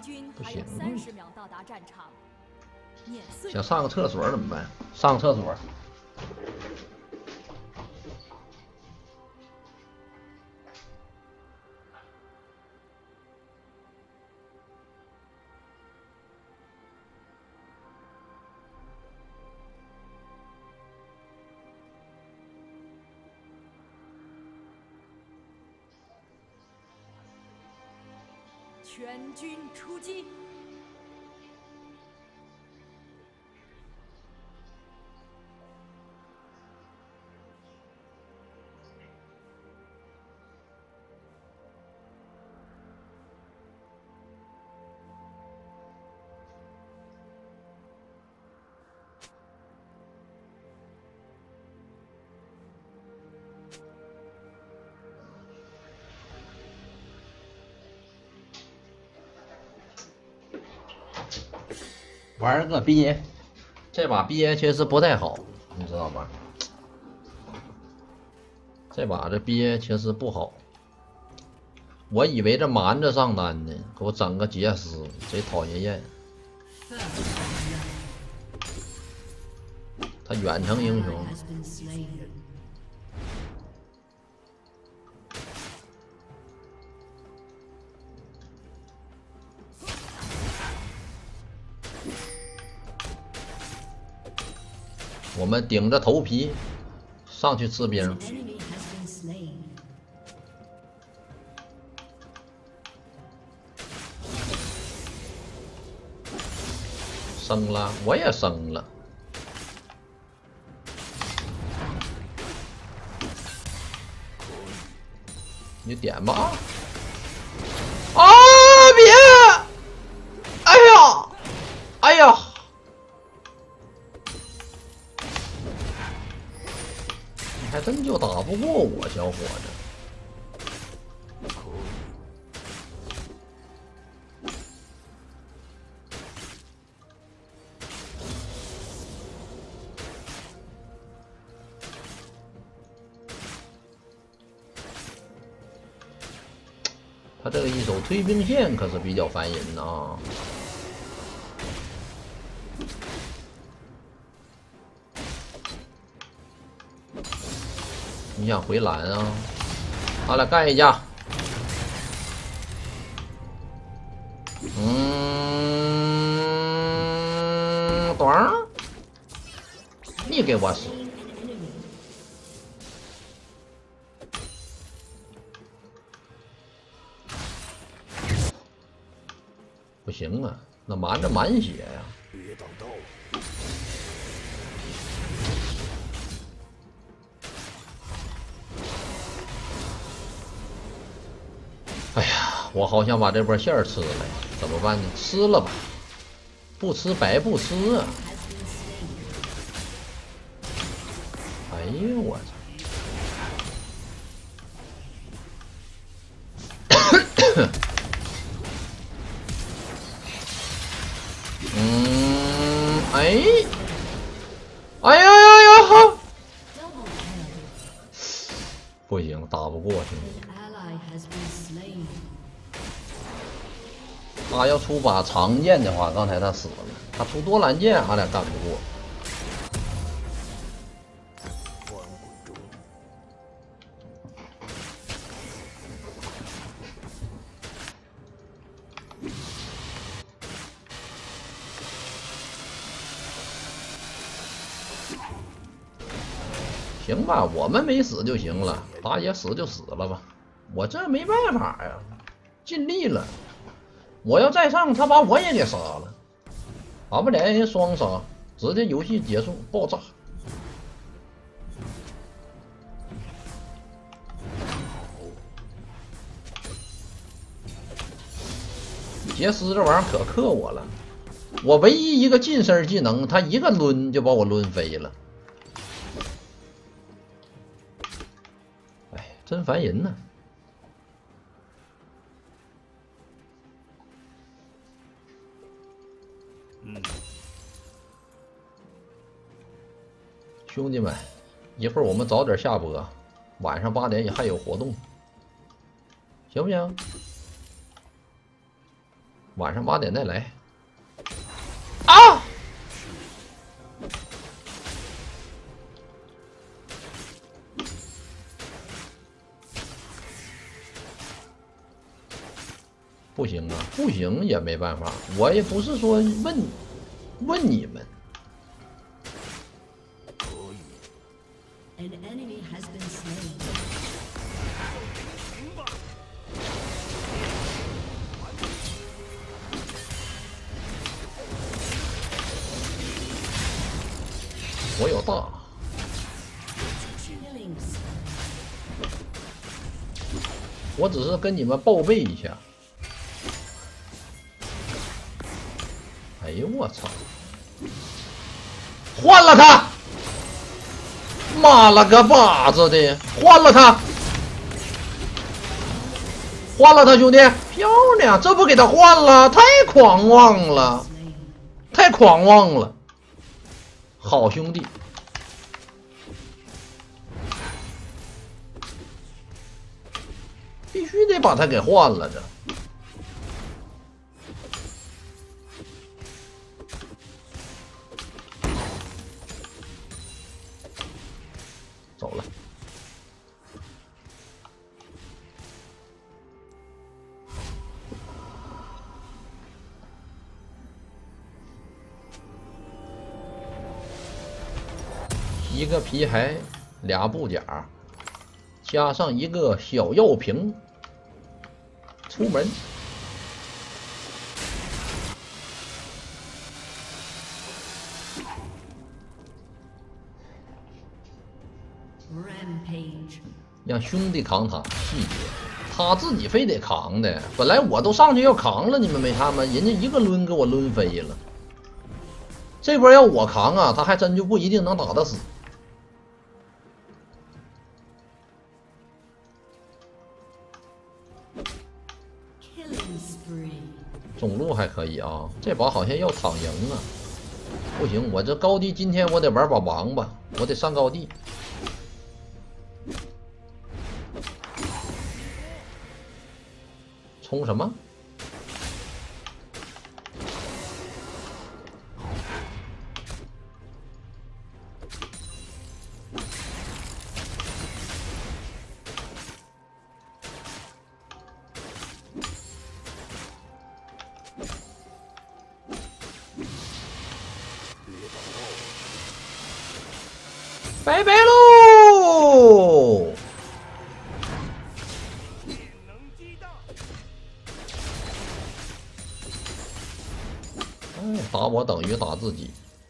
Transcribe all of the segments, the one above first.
不行，想上个厕所怎么办？上个厕所。 全军出击！ 玩个鳖，这把鳖确实不太好，你知道吧？这把这鳖确实不好。我以为这蛮子上单呢，给我整个杰斯，贼讨人厌。他远程英雄。我们顶着头皮上去吃兵，升了，我也升了。你点吧啊！啊！别！哎呀！哎呀！还真就打不过我，小伙子。他这个一手推兵线可是比较烦人啊。你想回蓝啊？咱俩干一架。短，你给我死！不行啊，那蛮着满血呀。别挡道。哎呀，我好想把这波线吃了，怎么办呢？吃了吧，不吃白不吃啊！哎呦我操！哎，哎呀呀呀！不行，打不过兄弟。他要出把长剑的话，刚才他死了。他出多兰剑，俺俩干不过。行吧，我们没死就行了，他也死就死了吧，我这没办法呀，尽力了。我要再上，他把我也给杀了，把不了人双杀，直接游戏结束，爆炸。杰斯这玩意儿可克我了，我唯一一个近身技能，他一个抡就把我抡飞了。哎，真烦人呐！兄弟们，一会儿我们早点下播，晚上8点也还有活动，行不行？ 晚上8点再来。啊！不行啊，不行也没办法，我也不是说问你们。 An enemy has been slain. 我有大， Killing spree. 我只是跟你们报备一下。哎呦我操！换了他！妈了个巴子的！换了他！换了他，兄弟，漂亮！这不给他换了，太狂妄了，太狂妄了！好兄弟。 必须得把他给换了，这走了。一个皮骸，2布甲，加上一个小药瓶。 出门，让兄弟扛塔，细节，他自己非得扛的。本来我都上去要扛了，你们没看吗？人家一个抡给我抡飞了。这波要我扛啊，他还真就不一定能打得死。 中路还可以啊，这把好像要躺赢啊！不行，我这高地今天我得玩把王八，我得上高地。冲什么？拜拜喽！哎，打我等于打自己。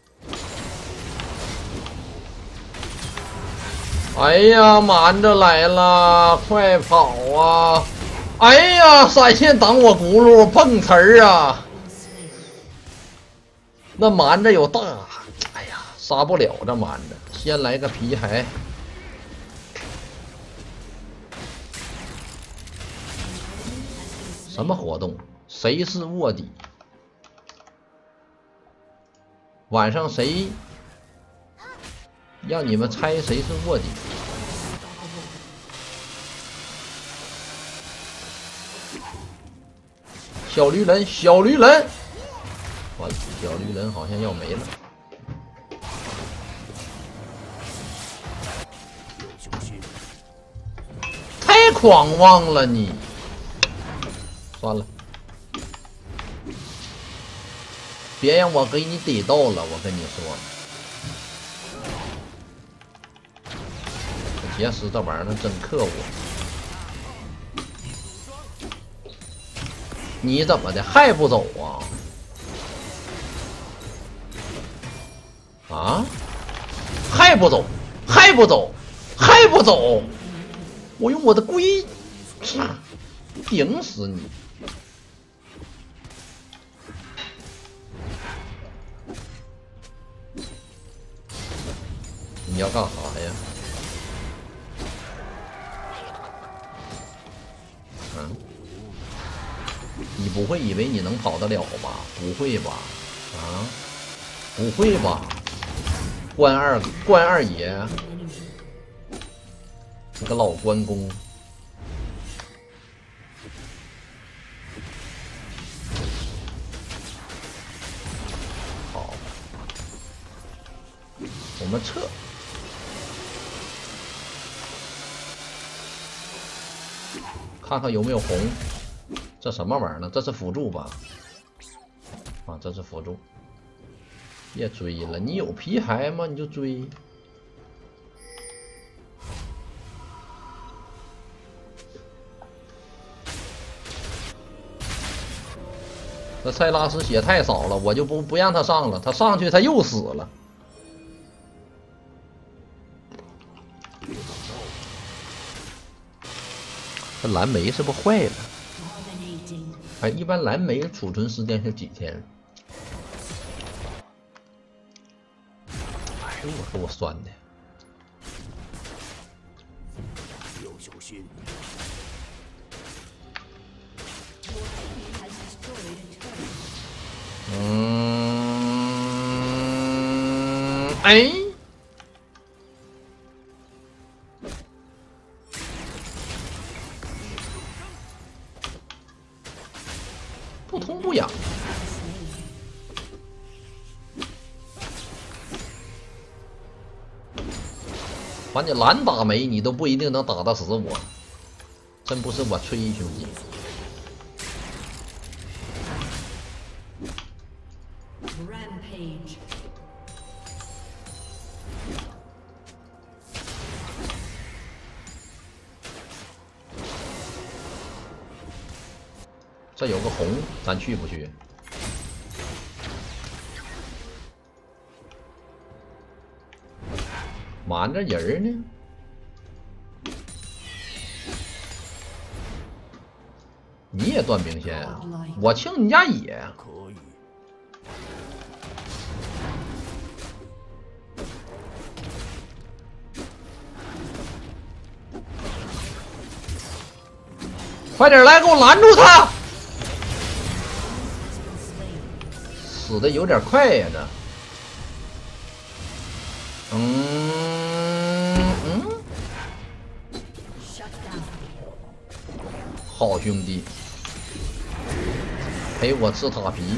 哎呀，瞒着来了，快跑啊！哎呀，闪现挡我轱辘，碰瓷儿啊！那瞒着有大，哎呀，杀不了这瞒着。 先来个皮骸，什么活动？谁是卧底？晚上谁让你们猜谁是卧底？小驴人，小驴人，完了，小驴人好像要没了。 太狂妄了你！算了，别让我给你逮到了，我跟你说，这杰斯这玩意儿真克我。你怎么的还不走啊？啊？还不走？还不走？还不走？ 我用我的龟顶死你！你要干啥呀？嗯？你不会以为你能跑得了吧？不会吧？啊？不会吧？关二爷。 这个老关公， 我们撤。看看有没有红。这什么玩意儿呢？这是辅助吧？啊，这是辅助。别追了，你有皮牌吗？你就追。这塞拉斯血太少了，我就不让他上了。他上去他又死了。这蓝莓是不是坏了？哎，一般蓝莓储存时间是几天？哎呦，我给我酸的！ 要小心。 哎，不痛不痒。把你蓝打没，你都不一定能打得死我，真不是我吹兄弟。 Rampage. 这有个红，咱去不去？满着人呢。你也断兵线啊？我清你家野。 可以。 快点来，给我拦住他！死的有点快呀，这。好兄弟，陪我吃塔皮。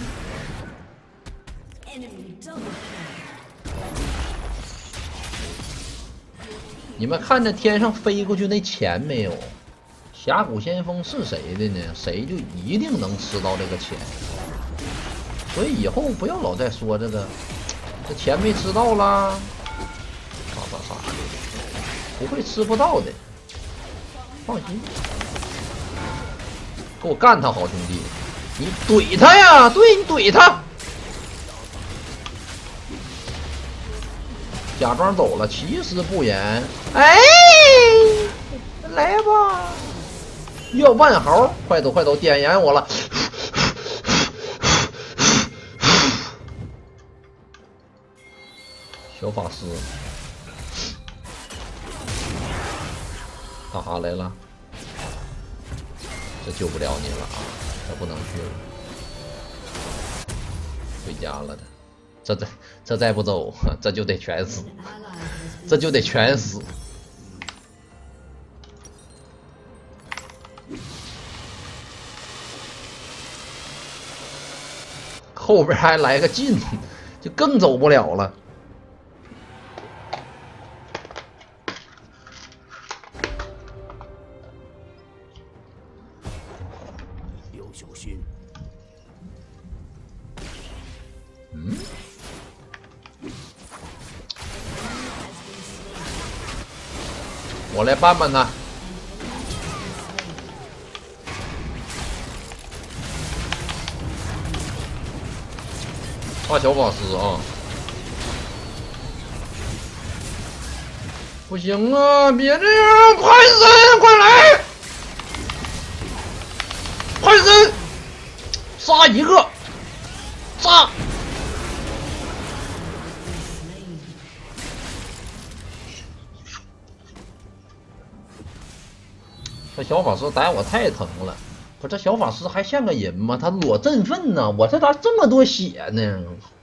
你们看着天上飞过去那钱没有？峡谷先锋是谁的呢？谁就一定能吃到这个钱。所以以后不要老再说这个，这钱没吃到啦，啥，不会吃不到的，放心。给我干他，好兄弟！你怼他呀，对你怼他。假装走了，其实不言。哎，来吧！要万豪，快走，点燃我了！小法师，干啥来了？这救不了你了啊！这不能去了，回家了的。这再不走，这就得全死，这就得全死。后边还来个进，就更走不了了。 要小心。 我来办办他。大小法师啊！不行啊，别这样！快神，快来！快神，杀一个，杀！这小法师打我太疼了。不，这小法师还像个人吗？他裸振奋呢，我这咋这么多血呢？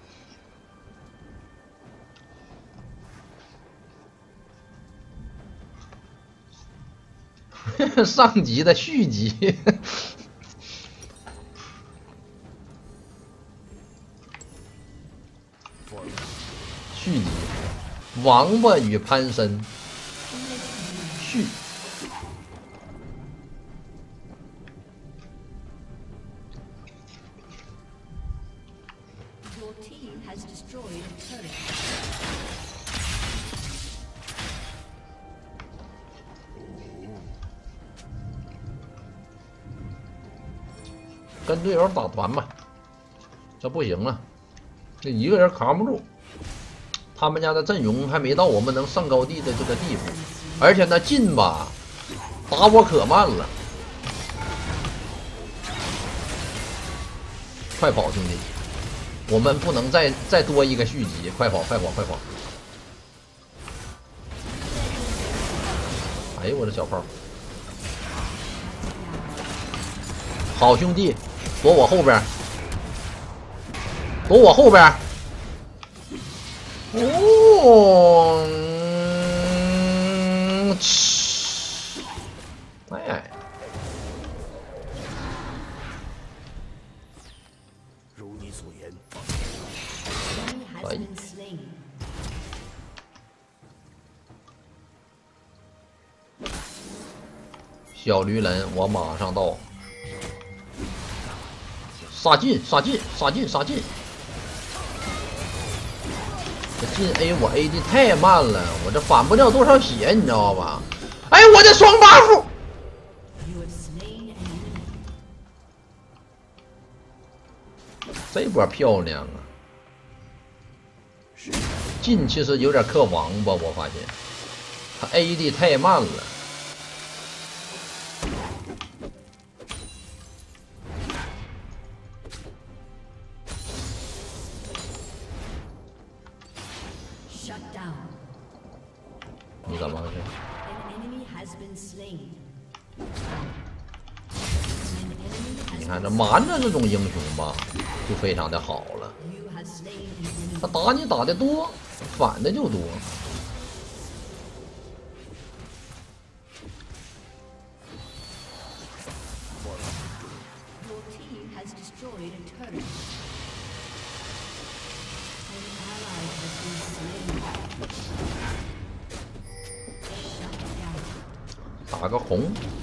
上集的续集，续集， 王八与潘参续。 Your team has destroyed a turret. 跟队友打团吧，这不行了，这一个人扛不住。他们家的阵容还没到我们能上高地的这个地步，而且那进吧，打我可慢了。快跑，兄弟！我们不能再多一个续集，快跑，快跑，快跑！哎呦，我的小炮！好兄弟，躲我后边，躲我后边。哦，哎， 如你所言， Enemy has been slain. 小驴人，我马上到。杀进，杀进，杀进，杀进！这进 A 我 A 的太慢了，我这反不了多少血，你知道吧？哎，我这双 buff， You have slain an enemy. 这波漂亮啊！进其实有点克王八，我发现他 A 的太慢了。 Shut down. 你怎么回事？ An enemy has been slain. An enemy 你 has 看 been 这蛮子这种英雄吧，就非常的好了。 You have slain an enemy. 他打你打的多，反的就多。 Your team has destroyed a turret. An ally has been slain. Shut down. 打个红，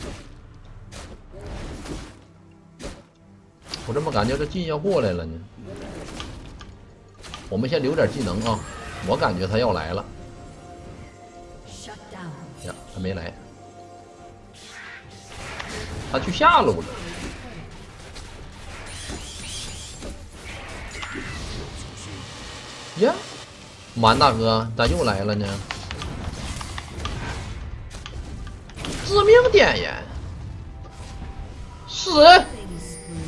我怎么感觉这劲要过来了呢？我们先留点技能啊，我感觉他要来了 Shut down. 呀，他没来，他去下路了。呀，蛮大哥咋又来了呢？致命点烟，死！ Killing spree.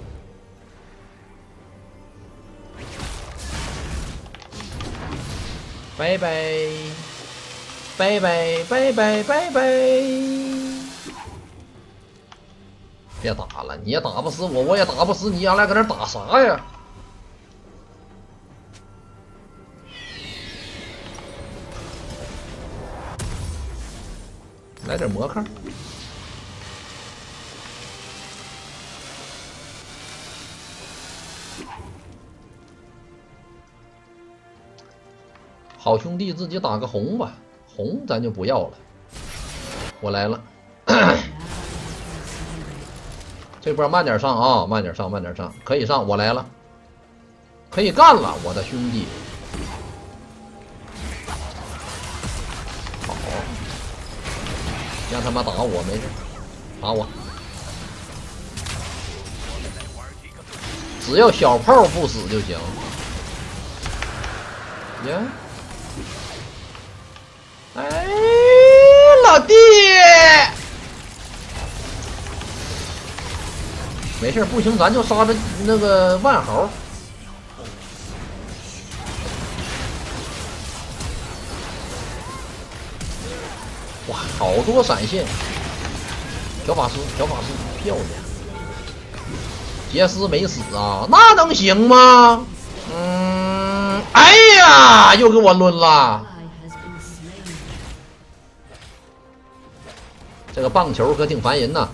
拜拜，拜拜，拜拜，拜拜！别打了，你也打不死我，我也打不死你，俺俩搁那打啥呀？来点魔抗。好兄弟，自己打个红吧，红咱就不要了。我来了，这波慢点上啊，慢点上，慢点上，可以上，我来了，可以干了，我的兄弟。好，让他妈打我没事，打我，只要小炮不死就行。呀。哎，老弟，没事，不行咱就杀这那个万豪。哇，好多闪现！小法师，小法师，漂亮！杰斯没死啊，那能行吗？哎呀，又给我抡了！ Ally has been slain. 这个棒球可挺烦人呐。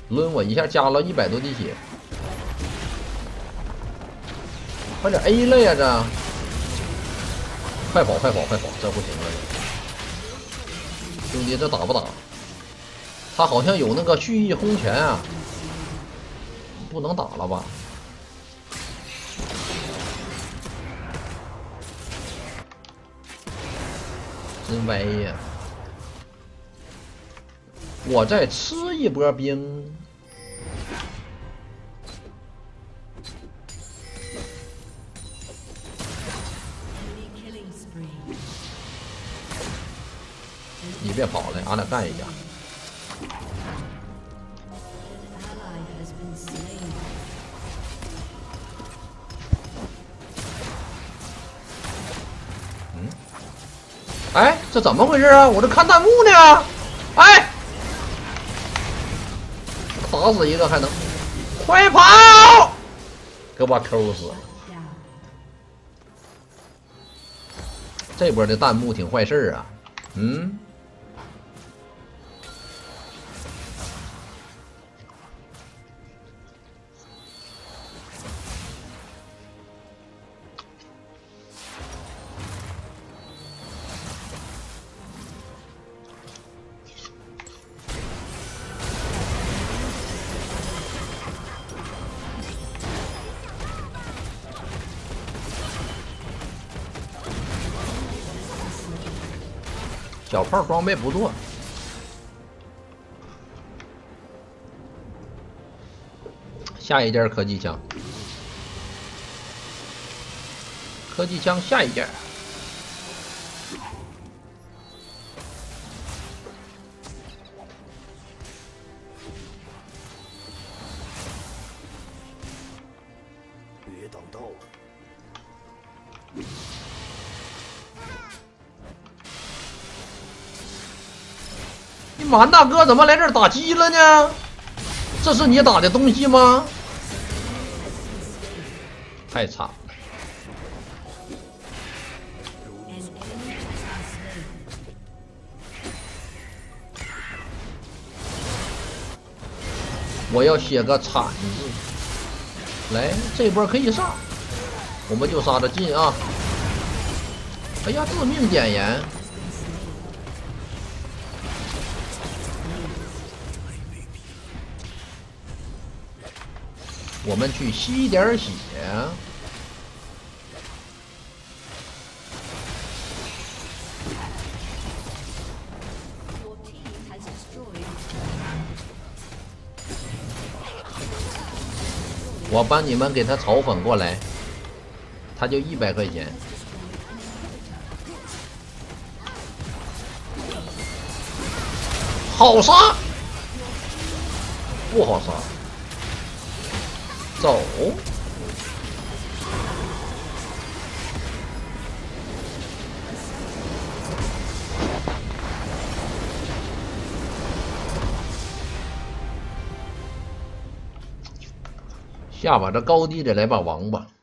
抡我一下加了100多滴血，快点 A 了呀这！快跑快跑快跑，这不行了，兄弟这打不打？他好像有那个蓄意轰拳啊，不能打了吧？真歪呀！我再吃一波兵。你别跑了，俺俩干一架。嗯，哎，这怎么回事啊？我这看弹幕呢。哎，打死一个还能，快跑！给我抠死了。这波的弹幕挺坏事啊。嗯。小炮装备不错，下一件科技枪，科技枪下一件。 别挡道！ 你满大哥怎么来这儿打鸡了呢？这是你打的东西吗？太惨了！我要写个惨字。来，这波可以上，我们就杀着进啊！哎呀，致命点盐！我们去吸点血。我帮你们给他嘲讽过来，他就100块钱。好杀，不好杀。走，下把这高地的来把王吧。